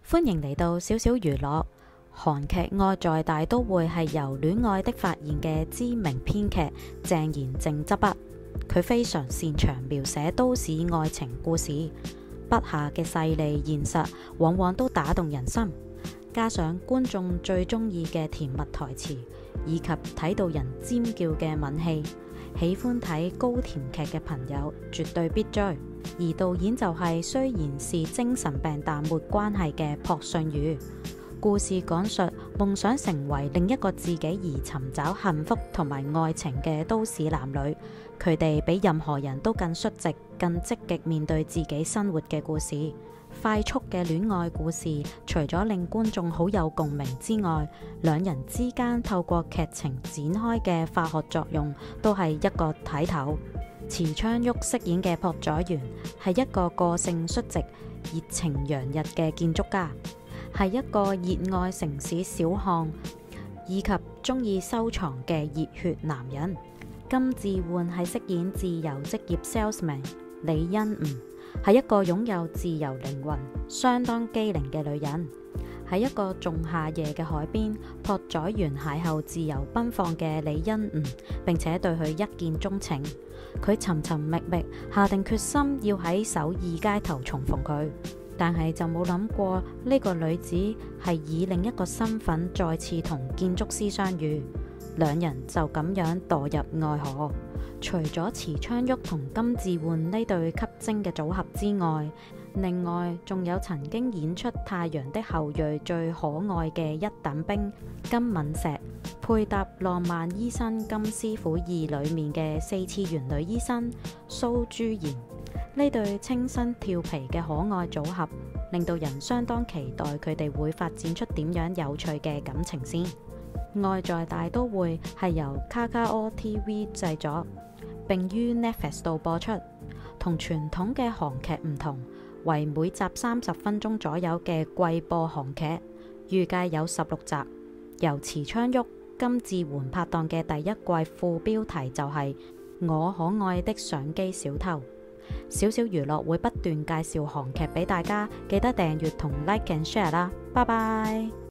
歡迎嚟到小小娛樂。韓劇《愛在大都會》係由戀愛的發現嘅知名編劇鄭賢正執筆，佢非常擅長描寫都市愛情故事，筆下嘅細膩現實往往都打動人心，加上觀眾最中意嘅甜蜜台詞，以及睇到人尖叫嘅吻戲，喜歡睇高甜劇嘅朋友絕對必追。而導演就係雖然是精神病但沒關係嘅朴信宇。故事講述夢想成為另一個自己而尋找幸福同埋愛情嘅都市男女，佢哋比任何人都更率直、更積極面對自己生活嘅故事。快速嘅戀愛故事，除咗令觀眾好有共鳴之外，兩人之間透過劇情展開嘅化學作用，都係一個睇頭。池昌旭飾演嘅朴宰元係一個個性率直、熱情洋溢嘅建築家，係一個熱愛城市小巷以及中意收藏嘅熱血男人。金智媛係飾演自由職業 salesman 李欣吾，係一個擁有自由靈魂、相當機靈嘅女人。喺一個仲夏夜嘅海邊，朴宰元邂逅自由奔放嘅李欣吾，並且對佢一見鍾情。佢尋尋覓覓，下定決心要喺首爾街頭重逢佢，但係就冇諗過呢個女子係以另一個身份再次同建築師相遇，兩人就咁樣墮入愛河。除咗池昌旭同金智媛呢對吸睛嘅組合之外，另外仲有曾經演出《太陽的後裔》最可愛嘅一等兵金敏石，配搭《浪漫醫生金師傅2》裏面嘅4次元女醫生蘇朱賢。呢對清新調皮嘅可愛組合，令到人相當期待佢哋會發展出點樣有趣嘅感情線。《愛在大都會》係由 KKO TV 製作，並於 Netflix 度播出。同傳統嘅韓劇唔同，為每集30分鐘左右嘅季播韓劇，預計有16集。由池昌旭、金智媛拍檔嘅第一季副標題就係我可愛的相機小偷。小小娛樂會不斷介紹韓劇俾大家，記得訂閱同 like and share 啦，拜拜。